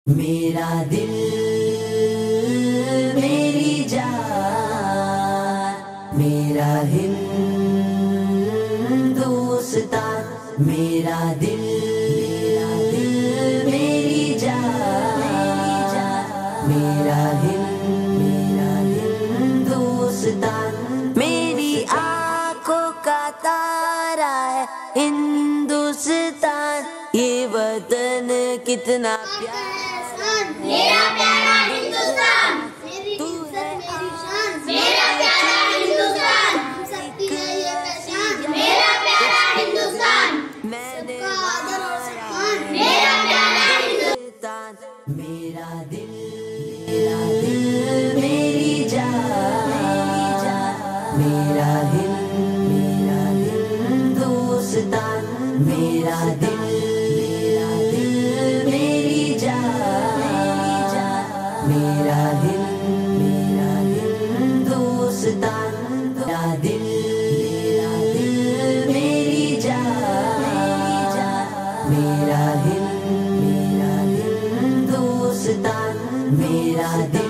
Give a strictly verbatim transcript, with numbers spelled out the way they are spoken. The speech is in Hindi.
मेरा दिल मेरी जान, मेरा हिंदुस्तान। मेरा दिल मेरा दिल मेरी जान, मेरा हिंद मेरा हिंदुस्तान। मेरी आंखों का तारा है हिंदुस्तान, ये वतन कितना प्यारा। मेरा प्यारा हिंदुस्तान, मेरी इज्जत मेरी शान। मेरा प्यारा हिंदुस्तान, सबकी है ये पहचान। मेरा प्यारा हिंदुस्तान, सबका आदर और सम्मान। मेरा प्यारा हिंदुस्तान। मेरा दिल मेरा दिल मेरी जान, मेरा हिंद मेरा हिंदुस्तान। मेरा दिल मेरा दिल मेरी जान, मेरा हिंद मेरा हिंदुस्तान। मेरा दिल मेरा दिल मेरी जान, मेरा हिंद मेरा हिंदुस्तान। मेरा दिल